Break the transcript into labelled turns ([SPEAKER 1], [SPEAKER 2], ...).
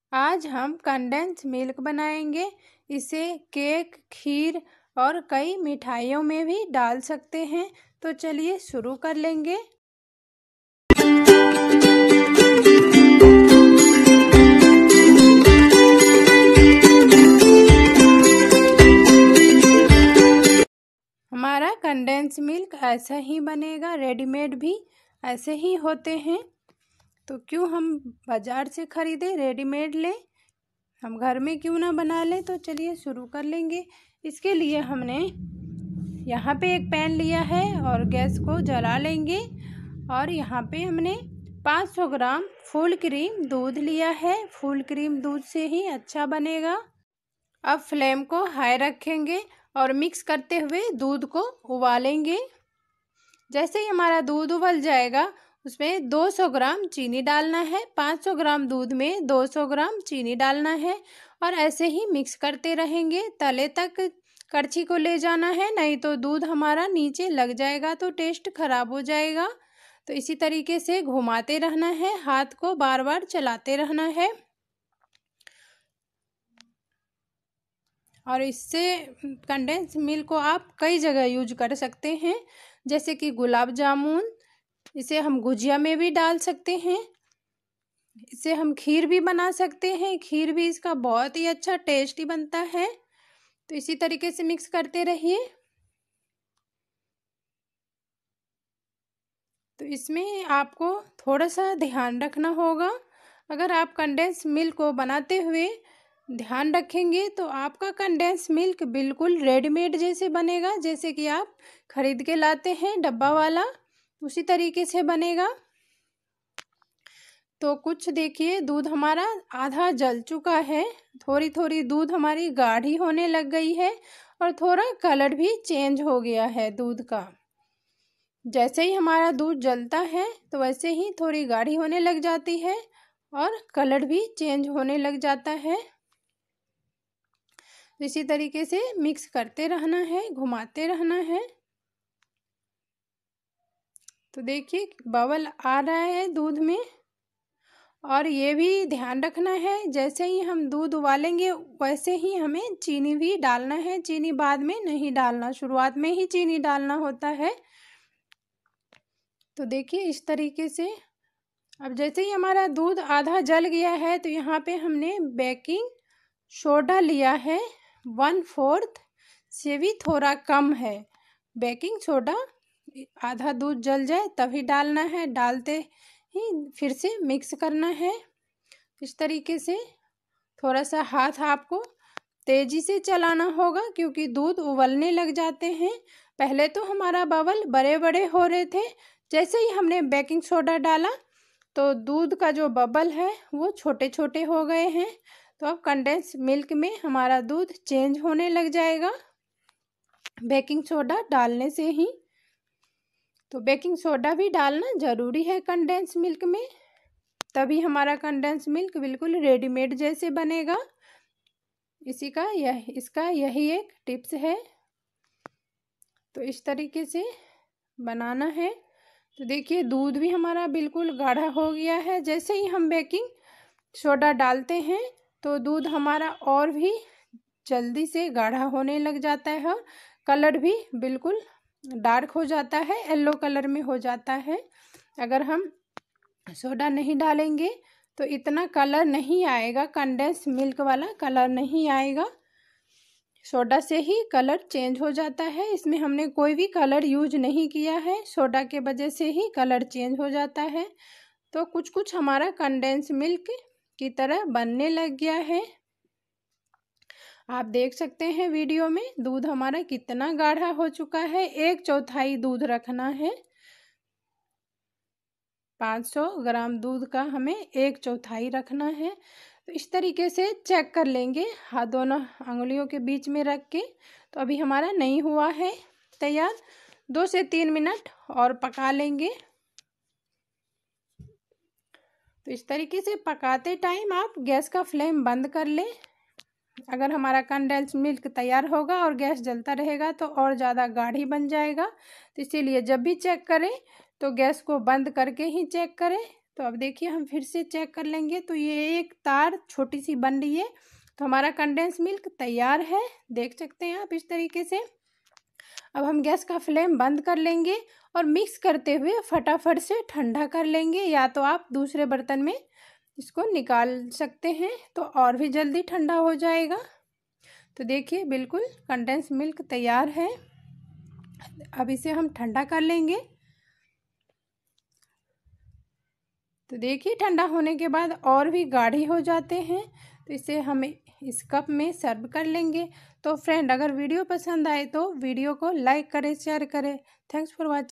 [SPEAKER 1] आज हम condense milk बनाएंगे। इसे केक, खीर और कई मिठाइयों में भी डाल सकते हैं। तो चलिए शुरू कर लेंगे। हमारा कंडेंस मिल्क ऐसा ही बनेगा, रेडीमेड भी ऐसे ही होते हैं। तो क्यों हम बाज़ार से ख़रीदें, रेडीमेड लें, हम घर में क्यों ना बना लें। तो चलिए शुरू कर लेंगे। इसके लिए हमने यहाँ पे एक पैन लिया है और गैस को जला लेंगे। और यहाँ पे हमने 500 ग्राम फुल क्रीम दूध लिया है। फुल क्रीम दूध से ही अच्छा बनेगा। अब फ्लेम को हाई रखेंगे और मिक्स करते हुए दूध को उबालेंगे। जैसे ही हमारा दूध उबल जाएगा उसमें 200 ग्राम चीनी डालना है। 500 ग्राम दूध में 200 ग्राम चीनी डालना है और ऐसे ही मिक्स करते रहेंगे। तले तक कड़छी को ले जाना है, नहीं तो दूध हमारा नीचे लग जाएगा तो टेस्ट खराब हो जाएगा। तो इसी तरीके से घुमाते रहना है, हाथ को बार बार चलाते रहना है। और इससे कंडेंस मिल्क को आप कई जगह यूज कर सकते हैं, जैसे कि गुलाब जामुन, इसे हम गुजिया में भी डाल सकते हैं। इसे हम खीर भी बना सकते हैं, खीर भी इसका बहुत ही अच्छा टेस्टी बनता है। तो इसी तरीके से मिक्स करते रहिए। तो इसमें आपको थोड़ा सा ध्यान रखना होगा। अगर आप कंडेंस मिल्क को बनाते हुए ध्यान रखेंगे तो आपका कंडेंस मिल्क बिल्कुल रेडीमेड जैसे बनेगा, जैसे कि आप खरीद के लाते हैं डब्बा वाला, उसी तरीके से बनेगा। तो कुछ देखिए, दूध हमारा आधा जल चुका है, थोड़ी थोड़ी दूध हमारी गाढ़ी होने लग गई है और थोड़ा कलर भी चेंज हो गया है दूध का। जैसे ही हमारा दूध जलता है तो वैसे ही थोड़ी गाढ़ी होने लग जाती है और कलर भी चेंज होने लग जाता है। इसी तरीके से मिक्स करते रहना है, घुमाते रहना है। तो देखिए बबल आ रहा है दूध में। और ये भी ध्यान रखना है, जैसे ही हम दूध उबालेंगे वैसे ही हमें चीनी भी डालना है। चीनी बाद में नहीं डालना, शुरुआत में ही चीनी डालना होता है। तो देखिए इस तरीके से। अब जैसे ही हमारा दूध आधा जल गया है तो यहाँ पे हमने बेकिंग सोडा लिया है, 1/4 से भी थोड़ा कम है। बेकिंग सोडा आधा दूध जल जाए तभी डालना है, डालते ही फिर से मिक्स करना है। इस तरीके से थोड़ा सा हाथ आपको तेजी से चलाना होगा, क्योंकि दूध उबलने लग जाते हैं। पहले तो हमारा बबल बड़े बड़े हो रहे थे, जैसे ही हमने बेकिंग सोडा डाला तो दूध का जो बबल है वो छोटे छोटे हो गए हैं। तो अब कंडेंस मिल्क में हमारा दूध चेंज होने लग जाएगा बेकिंग सोडा डालने से ही। तो बेकिंग सोडा भी डालना ज़रूरी है कंडेंस मिल्क में, तभी हमारा कंडेंस मिल्क बिल्कुल रेडीमेड जैसे बनेगा। इसका यही एक टिप्स है। तो इस तरीके से बनाना है। तो देखिए दूध भी हमारा बिल्कुल गाढ़ा हो गया है। जैसे ही हम बेकिंग सोडा डालते हैं तो दूध हमारा और भी जल्दी से गाढ़ा होने लग जाता है और कलर भी बिल्कुल डार्क हो जाता है, येलो कलर में हो जाता है। अगर हम सोडा नहीं डालेंगे तो इतना कलर नहीं आएगा, कंडेंस मिल्क वाला कलर नहीं आएगा। सोडा से ही कलर चेंज हो जाता है। इसमें हमने कोई भी कलर यूज नहीं किया है, सोडा के वजह से ही कलर चेंज हो जाता है। तो कुछ कुछ हमारा कंडेंस मिल्क की तरह बनने लग गया है। आप देख सकते हैं वीडियो में दूध हमारा कितना गाढ़ा हो चुका है। 1/4 दूध रखना है। 500 ग्राम दूध का हमें 1/4 रखना है। तो इस तरीके से चेक कर लेंगे हाथ दोनों अंगुलियों के बीच में रख के। तो अभी हमारा नहीं हुआ है तैयार, 2 से 3 मिनट और पका लेंगे। तो इस तरीके से पकाते टाइम आप गैस का फ्लेम बंद कर लें। अगर हमारा कंडेंस मिल्क तैयार होगा और गैस जलता रहेगा तो और ज़्यादा गाढ़ी बन जाएगा। तो इसीलिए जब भी चेक करें तो गैस को बंद करके ही चेक करें, तो अब देखिए हम फिर से चेक कर लेंगे। तो ये एक तार छोटी सी बन रही है। तो हमारा कंडेंस मिल्क तैयार है, देख सकते हैं आप इस तरीके से। अब हम गैस का फ्लेम बंद कर लेंगे और मिक्स करते हुए फटाफट से ठंडा कर लेंगे, या तो आप दूसरे बर्तन में इसको निकाल सकते हैं तो और भी जल्दी ठंडा हो जाएगा। तो देखिए बिल्कुल कंडेंस मिल्क तैयार है। अब इसे हम ठंडा कर लेंगे। तो देखिए ठंडा होने के बाद और भी गाढ़ी हो जाते हैं। तो इसे हम इस कप में सर्व कर लेंगे। तो फ्रेंड, अगर वीडियो पसंद आए तो वीडियो को लाइक करें, शेयर करें। Thanks for watching.